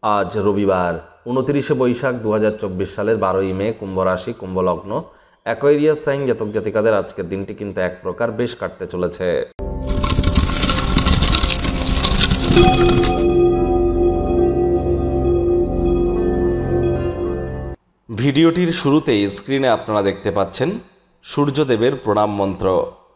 আজ রবিবার 29শে বৈশাখ 2024 সালের 12ই মে, কুম্ভ রাশি, কুম্ভ লগ্ন, অ্যাকোয়ারিয়াস সাইন জাতক জাতিকাদের আজকের দিনটি কিন্তু এক প্রকার বেশ কাটতে চলেছে। ভিডিওটির শুরুতেই স্ক্রিনে আপনারা দেখতে পাচ্ছেন সূর্যদেবের প্রণাম মন্ত্র।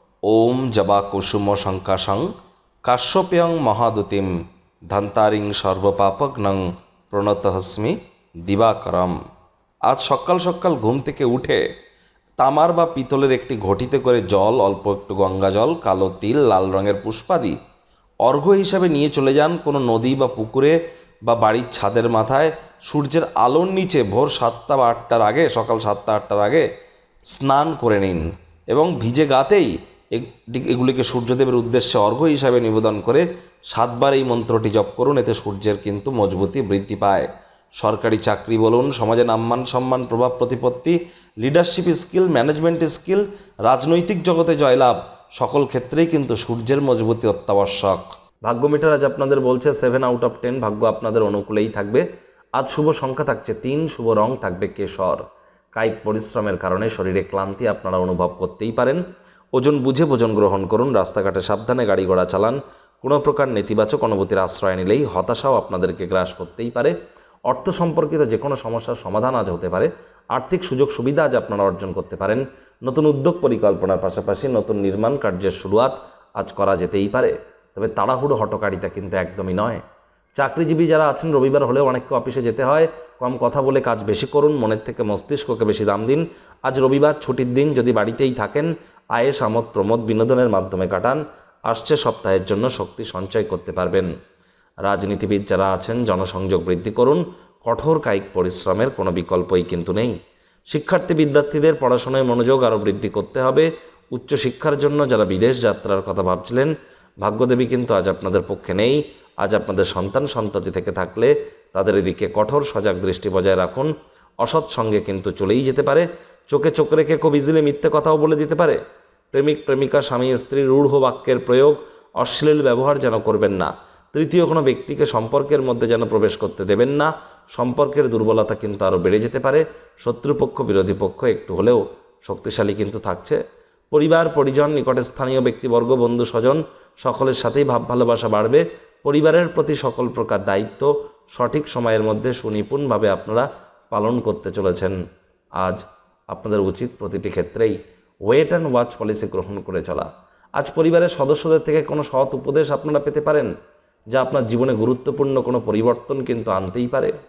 ওম জবা কুসুম শঙ্কাশং কাশ্যপেয়ং মহাদুতিম ধন্তারিং সর্বপাপগ্নং প্রণতহস্মি দিবাকরম। আজ সকাল সকাল ঘুম থেকে উঠে তামার বা পিতলের একটি ঘটিতে করে জল, অল্প একটু গঙ্গা জল, কালো তিল, লাল রঙের পুষ্পাদি অর্ঘ্য হিসাবে নিয়ে চলে যান কোনো নদী বা পুকুরে বা বাড়ির ছাদের মাথায়। সূর্যের আলোর নিচে ভোর 7টা বা 8টার আগে, সকাল 7টা 8টার আগে স্নান করে নিন এবং ভিজে গাতেই এগুলিকে সূর্যদেবের উদ্দেশ্যে অর্ঘ্য হিসাবে নিবেদন করে 7 বার এই মন্ত্রটি জপ করুন। এতে সূর্যের কিন্তু মজবুতি বৃদ্ধি পায়। সরকারি চাকরি বলুন, সমাজে নাম্মান সম্মান, প্রভাব প্রতিপত্তি, লিডারশিপ স্কিল, ম্যানেজমেন্ট স্কিল, রাজনৈতিক জগতে জয়লাভ, সকল ক্ষেত্রেই কিন্তু সূর্যের মজবুতি অত্যাবশ্যক। ভাগ্য মিটার আজ আপনাদের বলছে 7 আউট অফ 10, ভাগ্য আপনাদের অনুকূলেই থাকবে। আজ শুভ সংখ্যা থাকছে 3, শুভ রং থাকবে কেশর। কায়িক পরিশ্রমের কারণে শরীরে ক্লান্তি আপনারা অনুভব করতেই পারেন। ওজন বুঝে ভোজন গ্রহণ করুন। রাস্তাঘাটে সাবধানে গাড়ি ঘোড়া চালান। কোনো প্রকার নেতিবাচক অনুভূতির আশ্রয় নিলেই হতাশাও আপনাদেরকে গ্রাস করতেই পারে। অর্থ সম্পর্কিত যে কোনো সমস্যার সমাধান আজ হতে পারে। আর্থিক সুযোগ সুবিধা আজ আপনারা অর্জন করতে পারেন। নতুন উদ্যোগ পরিকল্পনার পাশাপাশি নতুন নির্মাণ কার্যের শুরুয়াত আজ করা যেতেই পারে, তবে তাড়াহুড়ো হটকারিতা কিন্তু একদমই নয়। চাকরিজীবী যারা আছেন, রবিবার হলেও অনেককে অফিসে যেতে হয়। কম কথা বলে কাজ বেশি করুন, মনের থেকে মস্তিষ্ককে বেশি দাম দিন। আজ রবিবার ছুটির দিন, যদি বাড়িতেই থাকেন আয়েস আমোদ প্রমোদ বিনোদনের মাধ্যমে কাটান। আসছে সপ্তাহের জন্য শক্তি সঞ্চয় করতে পারবেন। রাজনীতিবিদ যারা আছেন, জনসংযোগ বৃদ্ধি করুন। কঠোর কায়িক পরিশ্রমের কোনো বিকল্পই কিন্তু নেই। শিক্ষার্থী বিদ্যার্থীদের পড়াশোনায় মনোযোগ আরও বৃদ্ধি করতে হবে। উচ্চশিক্ষার জন্য যারা বিদেশ যাত্রার কথা ভাবছিলেন, ভাগ্যদেবী কিন্তু আজ আপনাদের পক্ষে নেই। আজ আপনাদের সন্তান সন্ততি থেকে থাকলে তাদের এদিকে কঠোর সজাগ দৃষ্টি বজায় রাখুন। অসৎ সঙ্গে কিন্তু চলেই যেতে পারে। চোখে চোখ রেখে খুব ইজিলি মিথ্যে কথাও বলে দিতে পারে। প্রেমিক প্রেমিকা, স্বামী স্ত্রী রূঢ় বাক্যের প্রয়োগ, অশ্লীল ব্যবহার যেন করবেন না। তৃতীয় কোনো ব্যক্তিকে সম্পর্কের মধ্যে যেন প্রবেশ করতে দেবেন না। সম্পর্কের দুর্বলতা কিন্তু আরও বেড়ে যেতে পারে। শত্রুপক্ষ বিরোধী পক্ষ একটু হলেও শক্তিশালী কিন্তু থাকছে। পরিবার পরিজন, নিকটে স্থানীয় ব্যক্তিবর্গ, বন্ধু স্বজন সকলের সাথেই ভাব ভালোবাসা বাড়বে। পরিবারের প্রতি সকল প্রকার দায়িত্ব সঠিক সময়ের মধ্যে সুনিপুণভাবে আপনারা পালন করতে চলেছেন। আজ আপনাদের উচিত প্রতিটি ক্ষেত্রেই ওয়েট অ্যান্ড ওয়াচ পলিসি গ্রহণ করে চলা। আজ পরিবারের সদস্যদের থেকে কোনো সৎ উপদেশ আপনারা পেতে পারেন, যা আপনার জীবনে গুরুত্বপূর্ণ কোনো পরিবর্তন কিন্তু আনতেই পারে।